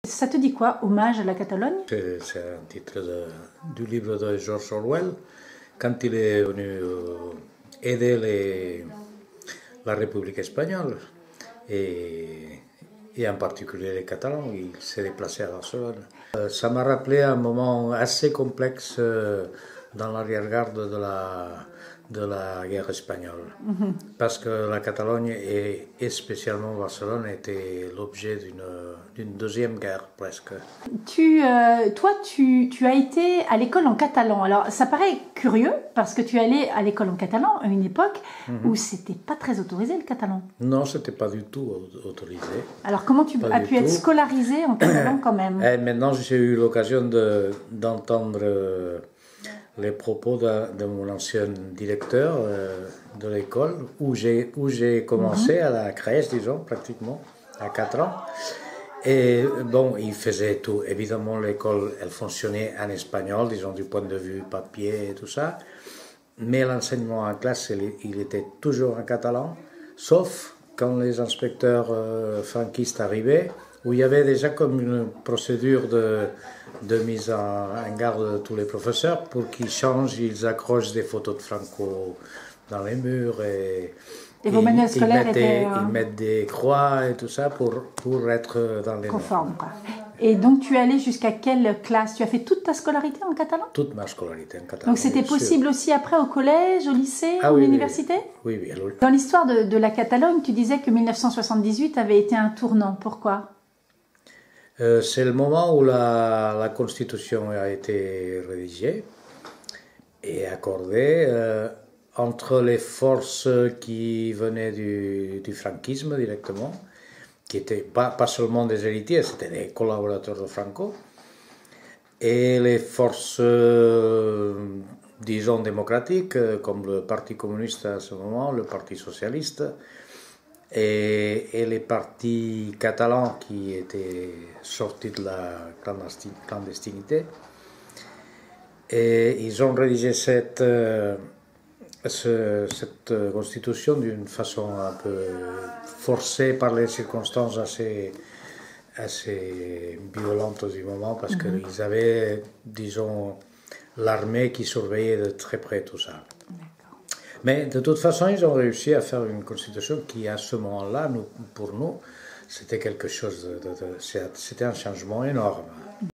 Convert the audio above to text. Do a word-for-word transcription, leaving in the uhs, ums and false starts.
Ça te dit quoi, Hommage à la Catalogne? C'est un titre de, du livre de George Orwell, quand il est venu euh, aider les, la République espagnole, et, et en particulier les Catalans, il s'est déplacé à Barcelone. Euh, ça m'a rappelé un moment assez complexe euh, dans l'arrière-garde de la, de la guerre espagnole. Mm-hmm. Parce que la Catalogne et, et spécialement Barcelone étaient l'objet d'une deuxième guerre presque. Tu, euh, toi, tu, tu as été à l'école en catalan. Alors, ça paraît curieux parce que tu es allé à l'école en catalan à une époque mm-hmm. où c'était pas très autorisé le catalan. Non, c'était pas du tout autorisé. Alors, comment tu pas as pu tout. être scolarisé en catalan quand même? Et maintenant, j'ai eu l'occasion d'entendre de, les propos de, de mon ancien directeur euh, de l'école, où j'ai commencé mm-hmm. à la crèche, disons, pratiquement, à quatre ans. Et bon, il faisait tout. Évidemment, l'école, elle fonctionnait en espagnol, disons, du point de vue papier et tout ça. Mais l'enseignement en classe, il, il était toujours en catalan, sauf quand les inspecteurs euh, franquistes arrivaient, où il y avait déjà comme une procédure de, de mise en, en garde de tous les professeurs pour qu'ils changent, ils accrochent des photos de Franco dans les murs et, et vos manuels scolaires ils, étaient, euh... ils mettent des croix et tout ça pour, pour être dans les conformes. Et donc tu es allé jusqu'à quelle classe? Tu as fait toute ta scolarité en catalan? Toute ma scolarité en catalan. Donc c'était possible sûr. aussi après au collège, au lycée, ah, à oui, l'université? Oui, oui. oui. Dans l'histoire de, de la Catalogne, tu disais que mille neuf cent soixante-dix-huit avait été un tournant. Pourquoi? Euh, c'est le moment où la, la Constitution a été rédigée et accordée euh, entre les forces qui venaient du, du franquisme directement, qui n'étaient pas, pas seulement des héritiers, c'était des collaborateurs de Franco, et les forces, euh, disons, démocratiques, comme le Parti communiste à ce moment, le Parti socialiste, Et, et les partis catalans qui étaient sortis de la clandestinité. Et ils ont rédigé cette, euh, ce, cette constitution d'une façon un peu forcée par les circonstances assez, assez violentes du moment, parce mm-hmm. qu'ils avaient, disons, l'armée qui surveillait de très près tout ça. Mais de toute façon, ils ont réussi à faire une constitution qui, à ce moment-là, pour nous, c'était quelque chose de, de, de c'était un changement énorme.